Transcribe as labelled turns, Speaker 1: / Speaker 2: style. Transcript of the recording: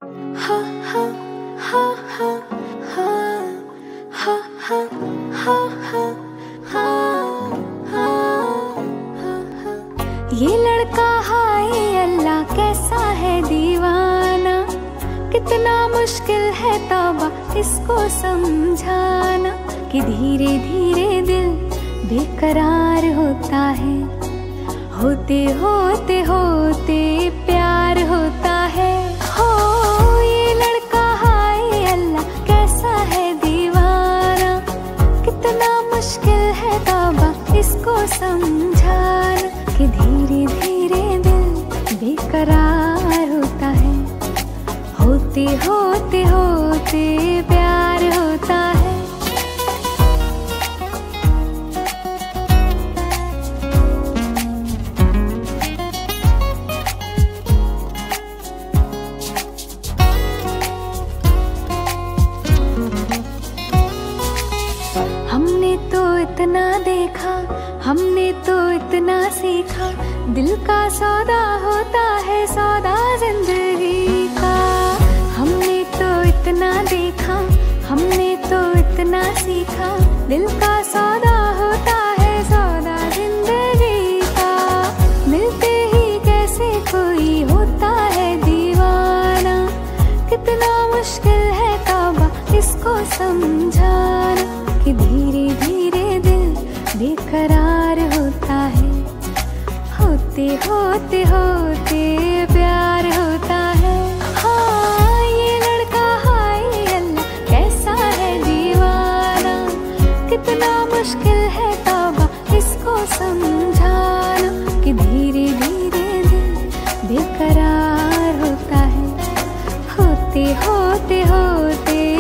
Speaker 1: हा हा हा हा हा हा हा हा हा हा हा हा। ये लड़का हाय अल्लाह कैसा है दीवाना, कितना मुश्किल है तौबा इसको समझाना कि धीरे धीरे दिल बेकरार होता है, होते होते होते प्यार होता है। हो ये लड़का हाय अल्लाह कैसा है दीवाना, कितना मुश्किल है तौबा इसको समझाना कि धीरे धीरे दिल बेकरार होता है, होते होते होते प्यार होता है। हमने तो इतना देखा, हमने तो इतना सीखा, दिल का सौदा होता है सौदा जिंदगी का। हमने तो इतना देखा, हमने तो इतना सीखा, दिल का सौदा होता है सौदा जिंदगी का। मिलते ही कैसे कोई होता है दीवाना, कितना मुश्किल है तौबा इसको समझाना कि धीरे धीरे दिल बेकरार होता है, होते होते होते प्यार होता है। हाँ ये लड़का हाय अल्लाह कैसा है दीवाना, कितना मुश्किल है तौबा इसको समझाना कि धीरे धीरे दिल बेकरार होता है, होते होते होते